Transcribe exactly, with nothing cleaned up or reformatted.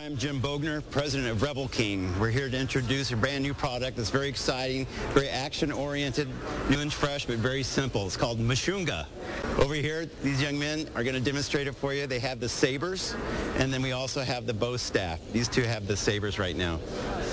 I'm Jim Bogner, president of Revel. We're here to introduce a brand new product that's very exciting, very action-oriented, new and fresh, but very simple. It's called Mashoonga. Over here, these young men are going to demonstrate it for you. They have the sabers, and then we also have the bow staff. These two have the sabers right now.